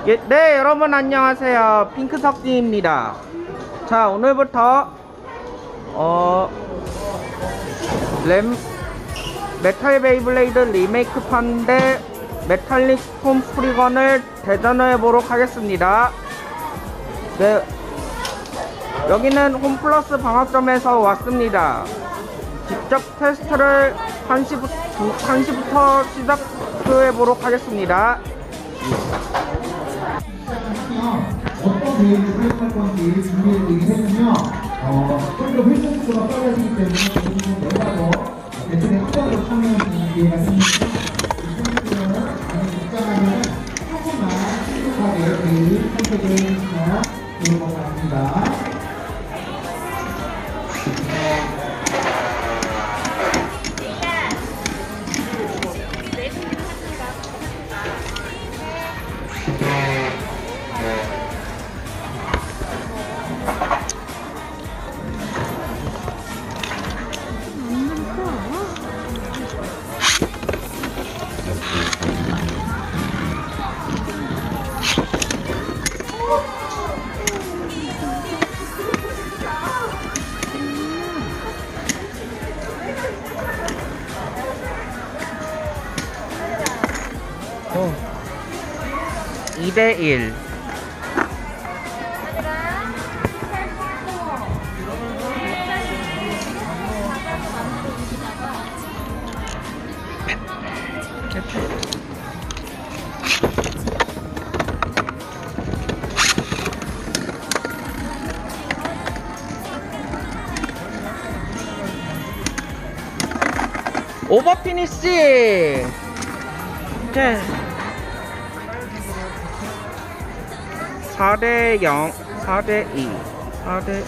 네, 여러분 안녕하세요. 핑크석진입니다. 자, 오늘부터 메탈 베이블레이드 리메이크판 대 메탈릭 톰 스프리건을 대전해 보도록 하겠습니다. 네, 여기는 홈플러스 방학점에서 왔습니다. 직접 테스트를 1시부터 시작해 보도록 하겠습니다. 어떤 메일을 사용할 건지 준비해드리겠으며 좀더 회전 속도가 빨라지기 때문에 조금 내가서 배틀에 후반으로 참여하는 기회가 생깁니다. 이 선수들은 많이 입장하면 조금만 신속하게 메일을 선택을 해주시면 좋을 것 같습니다. 오, 2대1. 오버피니시! 네. 4대0, 4대2, 4대.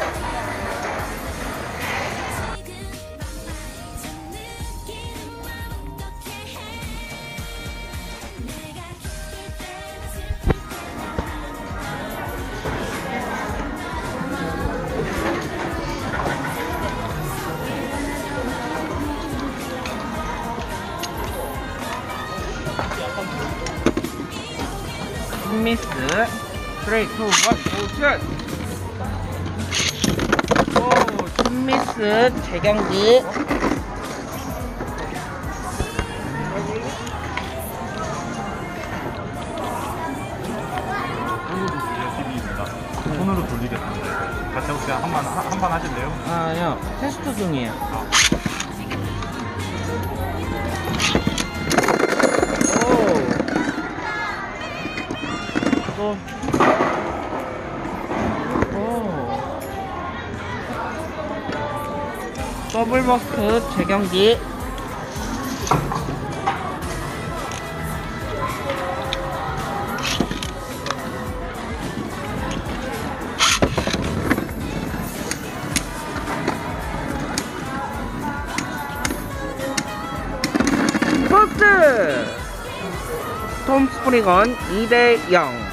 미스. 3, 2, 1, 고, 슛! 오, 팀미스 재경기. 손으로 돌리겠습니다. 같이 혹시 한번 하실래요? 아니요, 테스트 중이에요. 오. 더블버스트 재경기. 버스트! 톰 스프리건 2대0.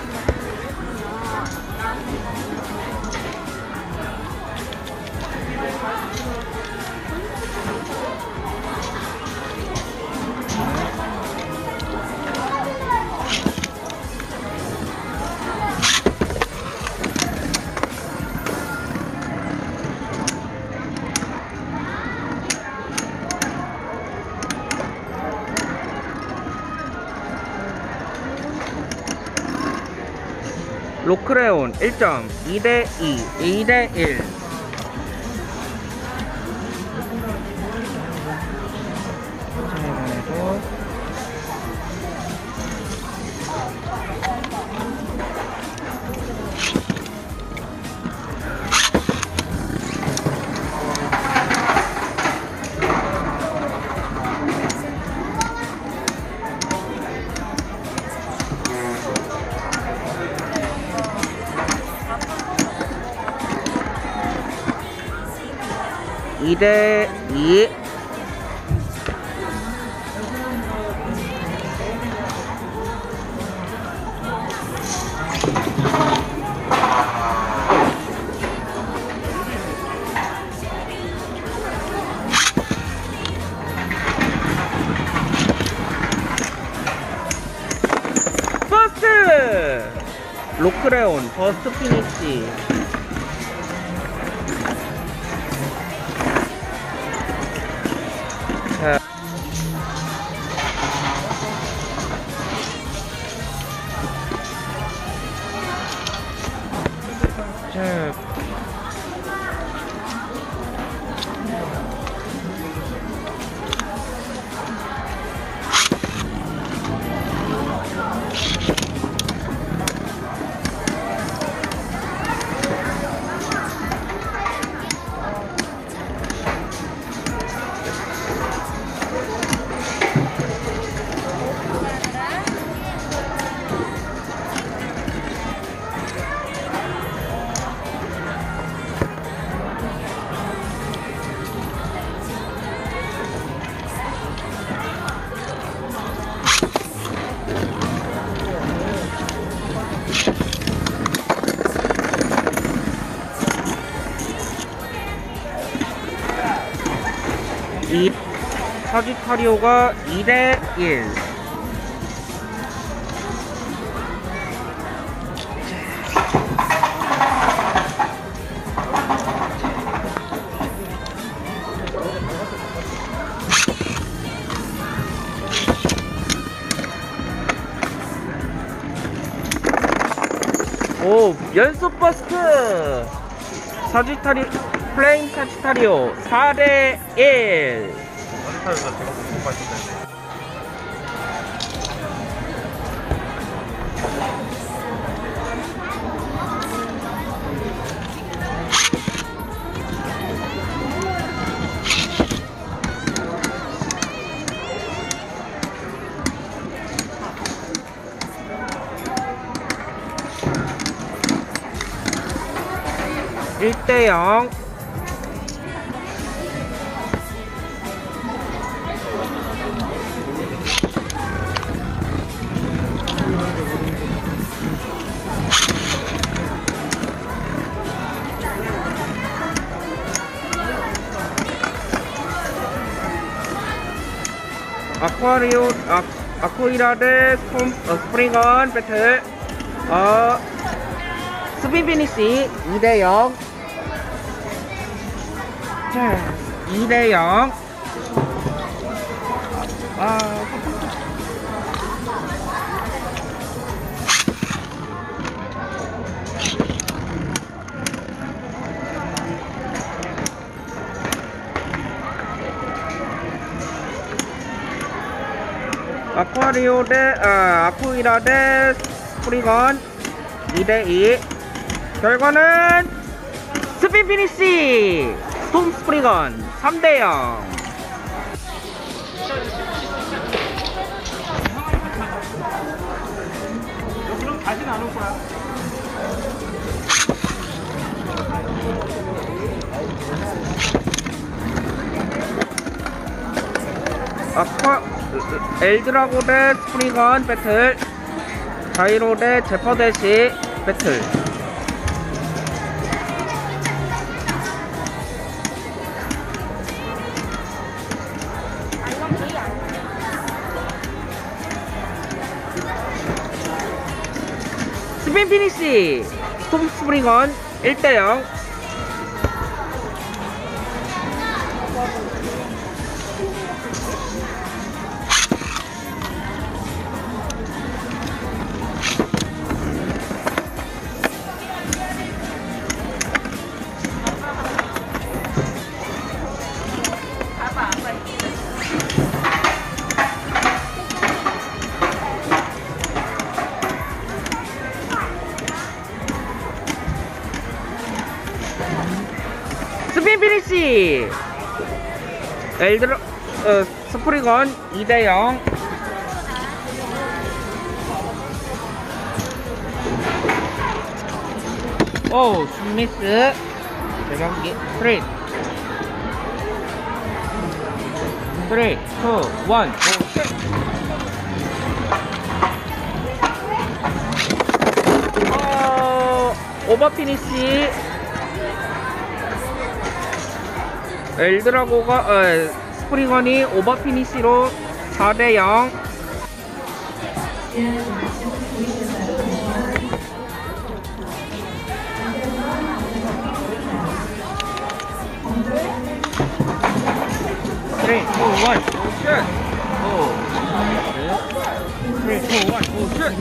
로크레온 1점. 2대2, 2대1. 이대 2. 버스트! 로크레온 버스트 피니시. 자. 자. 이 사지타리오가 2대1. 오, 연속 버스트! 플레임 사지타리오 4대1. 사지타리오가 제가 못 봤는데. 일 대 0. 아쿠이라 대 스프링건 배틀. 스핀 피니시 2대 0. 자, 2대 0. 아쿠이라 대 스프링건 2대 2. 결과는 스핀 피니시 스톰 스프링건 3대 0. 그럼 다시는 안 올 거야. 엘드라고 대 스프링건 배틀. 자이로 대 제퍼대시 배틀. 스핀 피니시 스톰 스프링건 1대 0. 스핀 피니시 스프링건 2대 0. 오, 스미스 재경기 3 2 1 오버 피니시. 엘드라고가 스프링건이 오버 피니시로 4대 0. Three, two, one, oh shit! Oh. 3, 2, 1, oh shit!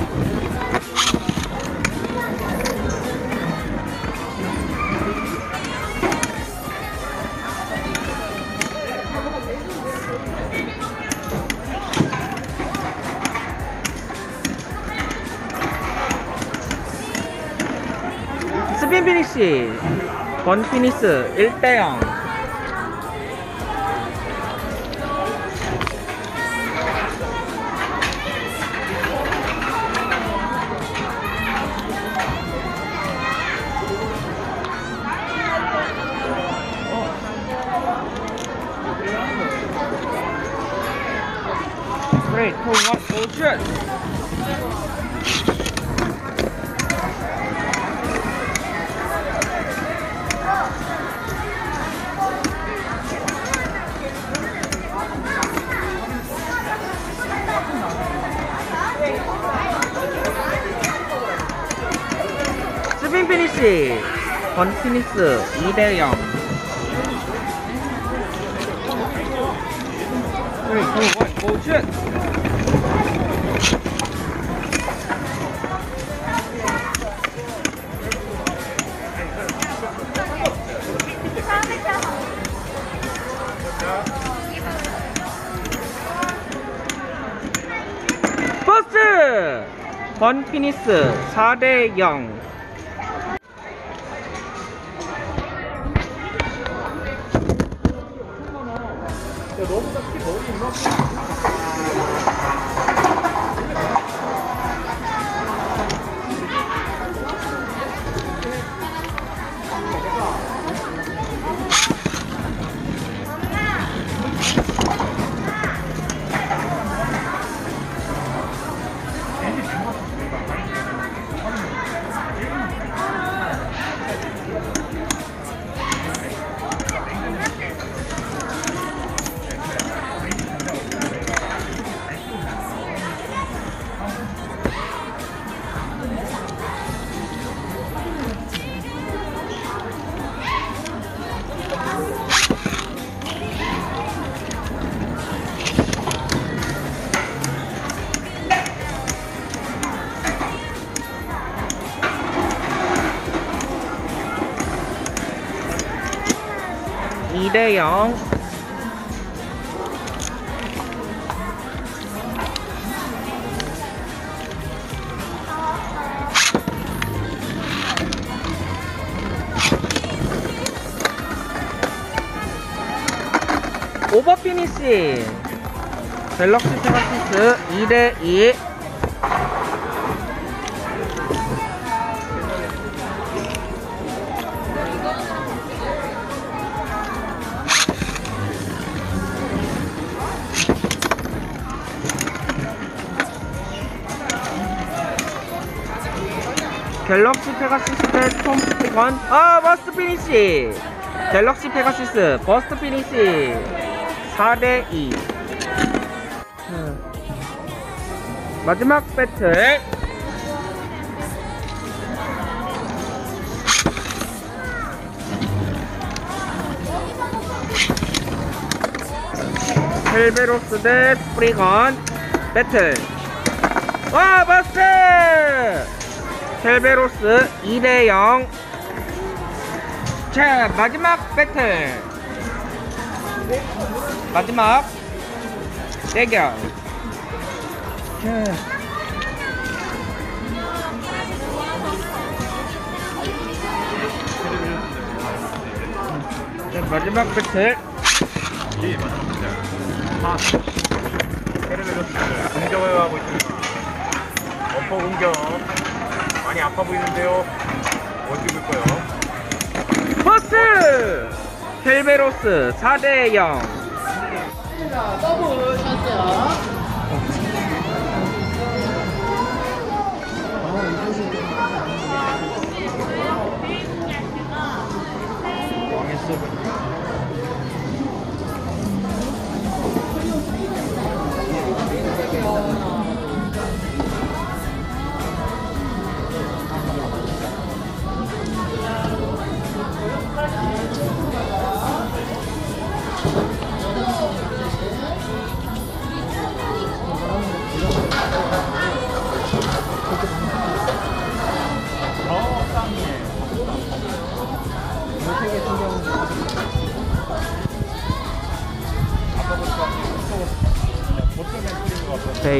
스핀 피니시 번 피니스 1대0. Three, two, one, oh shit! 스핀 피니시 번 피니스 2대0. 3, 2, 1, oh shit! 퍼스트! 번 피니스 4대0. (2대0) 오버 피니시 갤럭시 페가시스 2대2. 갤럭시 페가시스 대 톰 버스트 피니시 갤럭시 페가시스 버스트 피니시 4대2. 마지막 배틀 헬베로스 대 프리건 배틀. 와 버스트! 헬베로스 2대0. 자 마지막 배틀 마지막 대결. 자, 마지막 배틀. 이 맞습니다. 헤르베로스를 공격을 하고 있습니다. 어퍼 공격 많이 아파 보이는데요. 어디 볼까요? 퍼스트! 헬베로스 4대0. 더블 샷이야.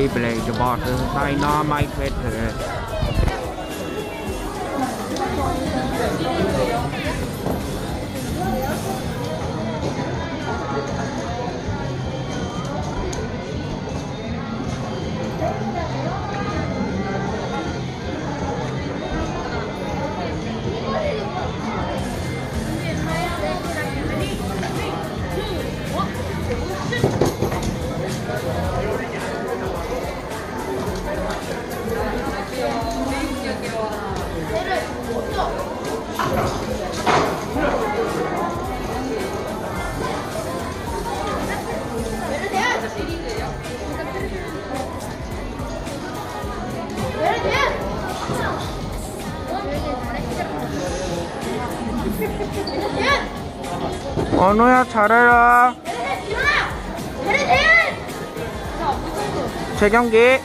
ไปเลยจะบอกเธอใส่น้อไม่เฟสเธอ언호야 잘해라. 재경기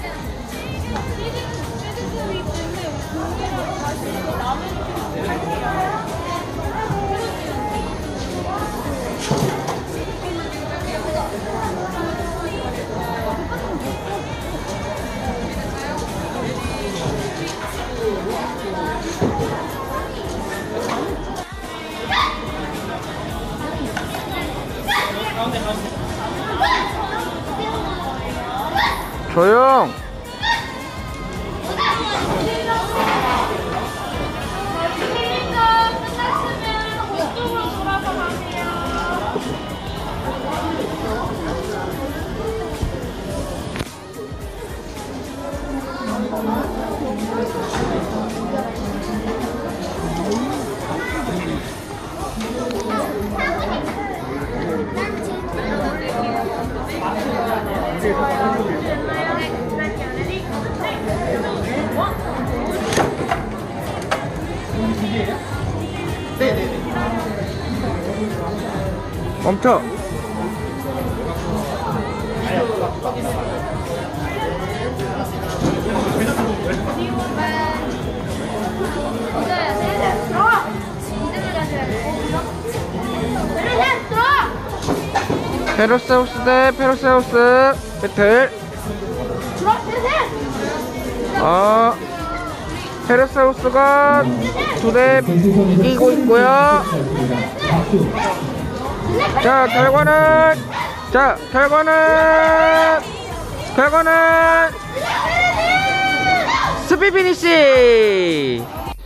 조용. 멈춰. 페로세우스 대 페로세우스 배틀. 페로세우스가 2대 이기고 있고요. 자, 결과는 스피 피니시.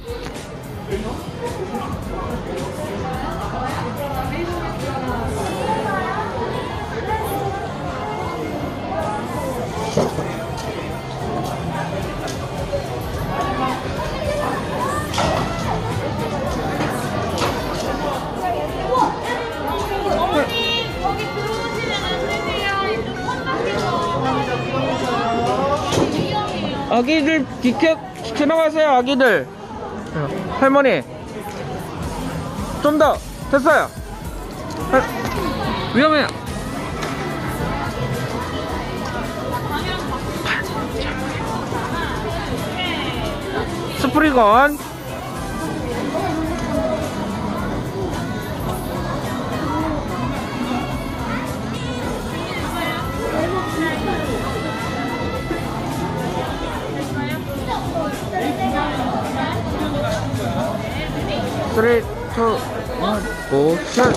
아기들 지나가세요. 아기들. 할머니 좀 더. 됐어요. 위험해요. 스프리건 쓰리, 투, 원, 고, 슛.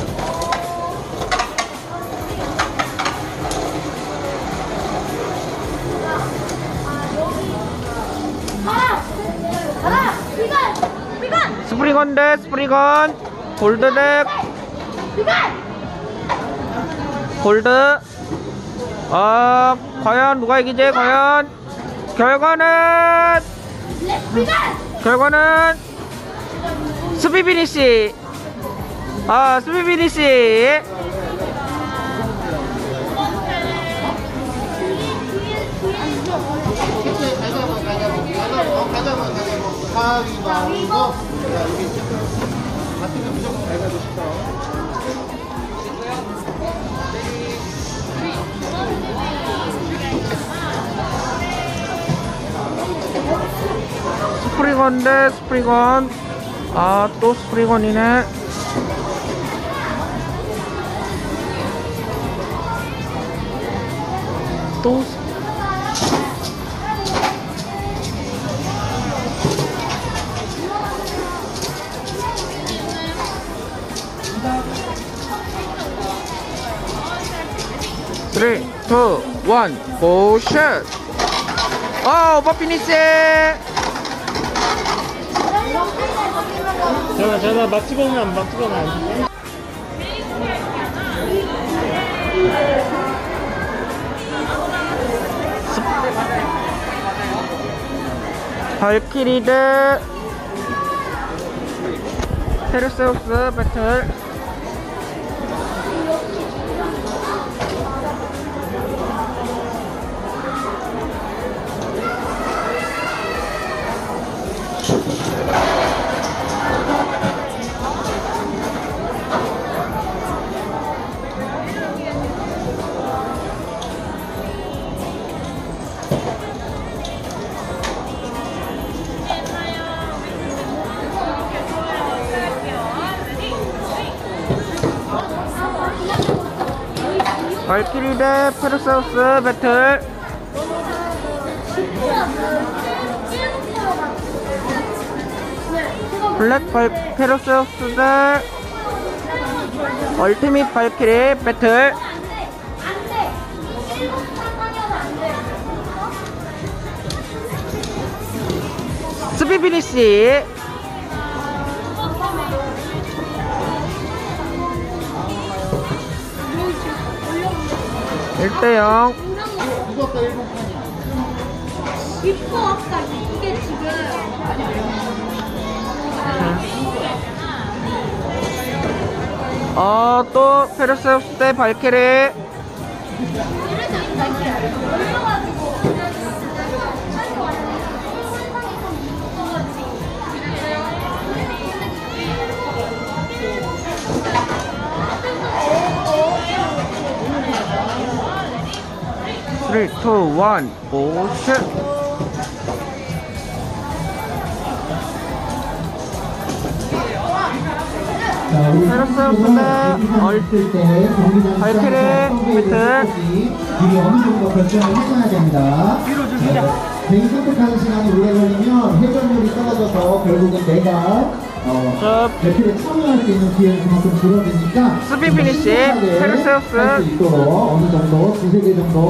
스프리건 대 스프리건. 골드 대 골드. 과연 누가 이기지? 과연 결과는 스피 피니시. 스피 피니시. 가위바위보. 같은 거 무조건 가위바위보 싶어. 스프리건 대 스프리건. 또 스프리건이네. 또 1, 고, 슛! 오버 피니시! 전화 막 찍어놓으면 막 찍어놔. 발키리 대 페르세우스 배틀. 발키리 대 페르세우스 배틀. 블랙 페르세우스 대 얼티밋 발키리 배틀. 스피 피니시. 1대0. 이뻐 아까 이게 지금 또 페르세우스 대 발키리. Three, 2, 1, 고, 슛! 페르세우스 대 발키리 배틀. 미리 어느 정도 결정을 해줘야 됩니다. 괜히 선택하는 시간이 오래 걸리면 회전율이 떨어져서 결국은 내가 배틀에 참여할 수 있는 기회는 그만큼 줄어드니까 스피 피니시. 페르세우스 할 수 있도록 어느 정도 두세 개 정도.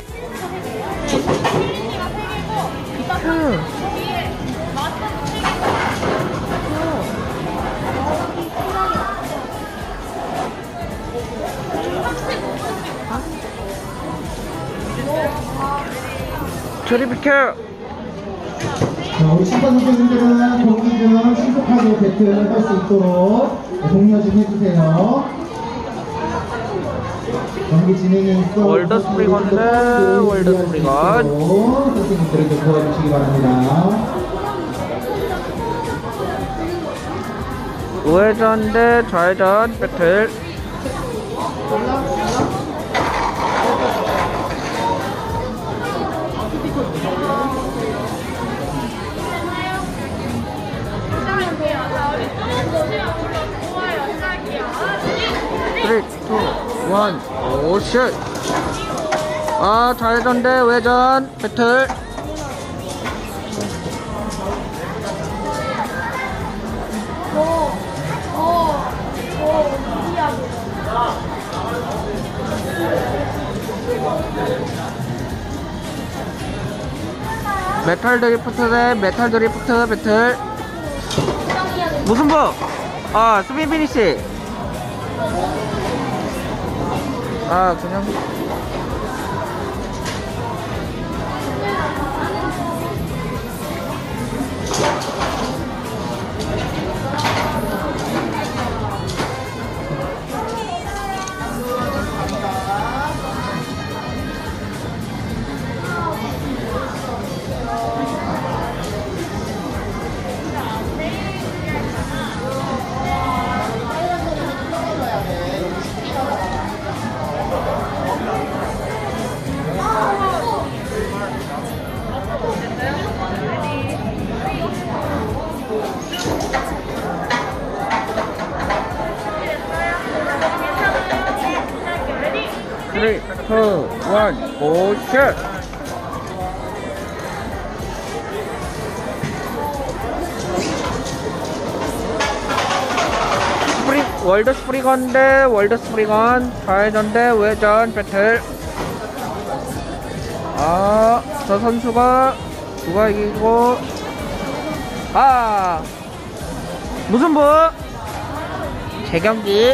저리 비켜. 우리 심판 선생님들은 경기 중 신속하게 배틀 할 수 있도록 독려 좀 해주세요. 경기 진행에 있어 월더 스프링건데 월더 스프링건. 선생님들에게 도와주시기 바랍니다. 우회전 대 좌회전 배틀. Three, 2, 1, 오, 슛! 좌회전 대 우회전 배틀. 메탈 드리프트 대 메탈 드리프트 배틀. 무슨 법? 스핀 피니시. 그냥. Three, 2, 1, 고, 슛! 월드 스프링건 대 월드 스프링건, 좌회전 대 우회전 배틀. 아, 저 선수가 누가 이기고 무슨 부 재경기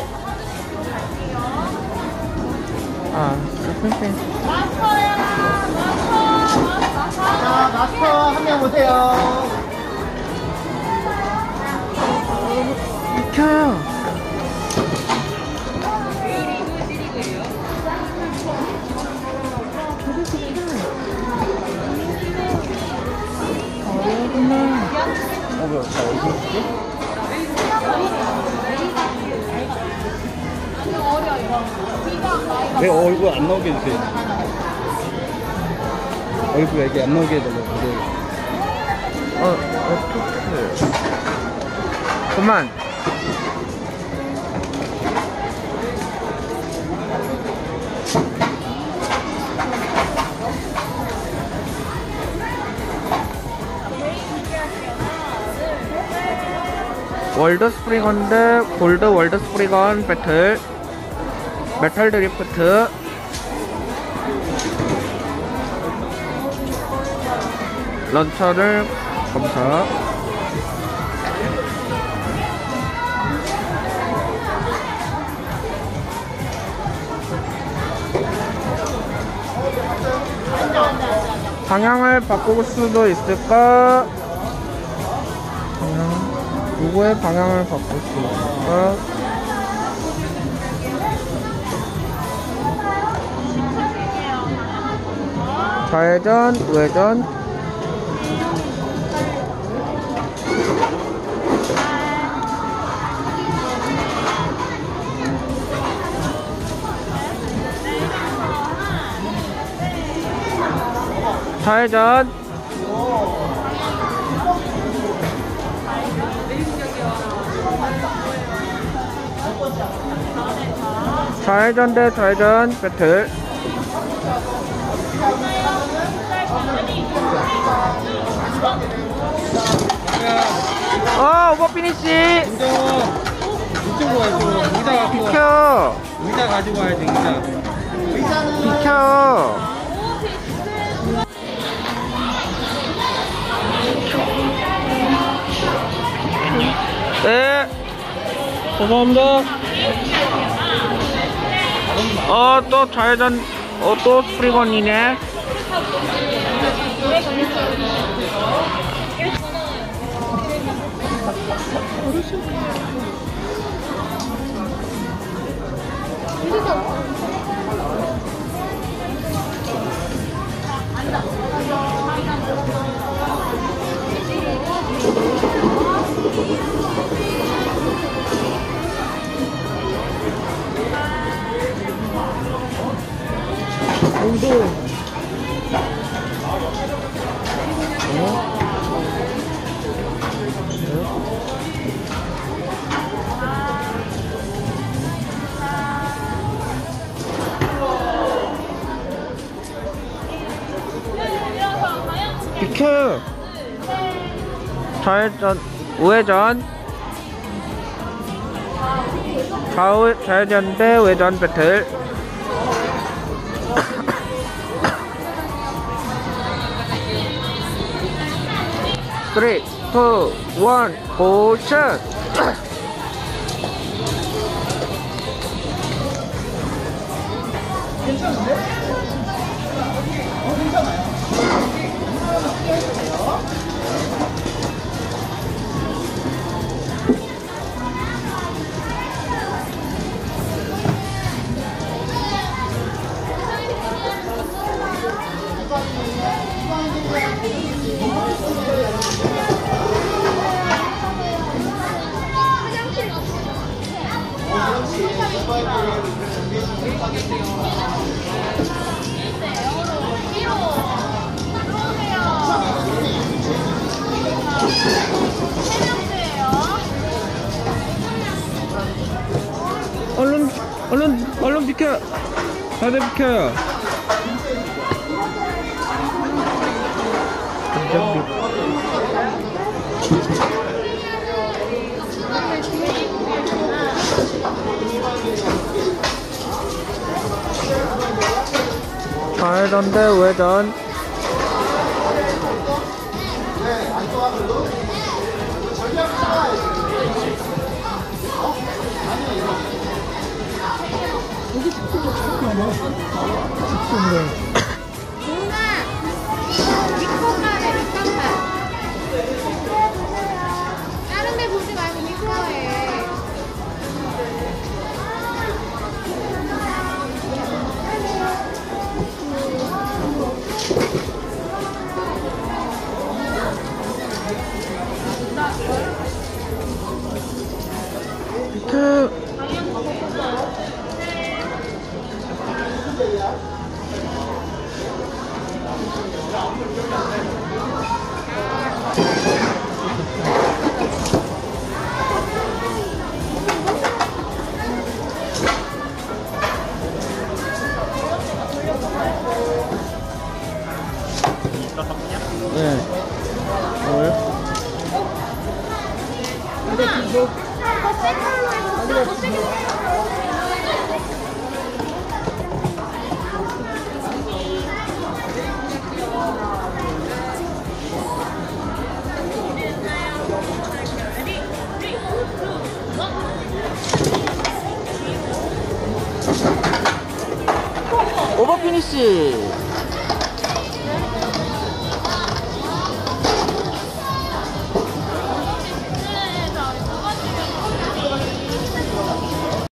스페인 자, 마스터 한 명 오세요. 비켜요. 내 얼굴 안 나오게 해주세요. 얼굴 여기 안 나오게 해달라고. 어떻게 그만. 월드 스프링건 대 골드 월드 스프링건 배틀 메탈 드리프트 런처를 검사. 방향을 바꿀 수도 있을까? 누구의 방향을 바꿀 수 있을까? 좌회전, 우회전. 좌회전. 좌회전 대 좌회전 배틀. 오버 피니시. 이쪽으로 와, 이쪽으로. 의자 갖고 와. 비켜. 의자 가지고 와야 돼, 의자. 비켜. 네. 죄송합니다. 또 좌회전, 또 스프링건이네. 비켜. 좌회전, 우회전. 좌회전 대 우회전 배틀. 쓰리, 투, 원, 고션. 얼른 비켜. 다들 비켜요. 좌회전 우회전 대 우회전. 누나 윗코만 해 윗코만. 다른 데 보지 말고 윗코에. 비트. 네. 뭘? 더센 걸로 해줘. 더 세게 해. 오버 피니시.